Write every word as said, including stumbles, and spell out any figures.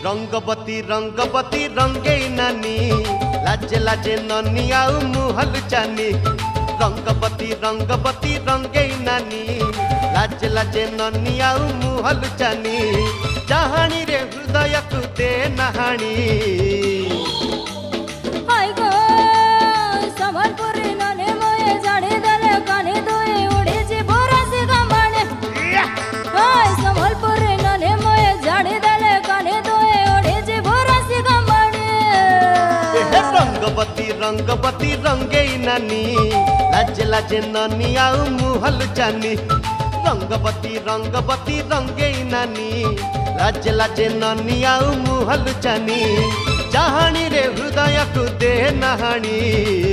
रंगवती रंगवती रंगे नानी लाजे लाजे ननी आउ मुहल चानी। रंगवती रंगवती रंगे नानी लाजे लाजे ननी आउ मुहल चानी। चाहानी रे हृदय को दे नहानी। रंगवती रंगवती रंगे नानी लाजे लाजे ननी आउ मुहल चानी। रंगवती रंगवती रंगे नानी लाजे लाजे ननी आउ मुहल चानी। चाहानी रे हृदय को दे नहानी।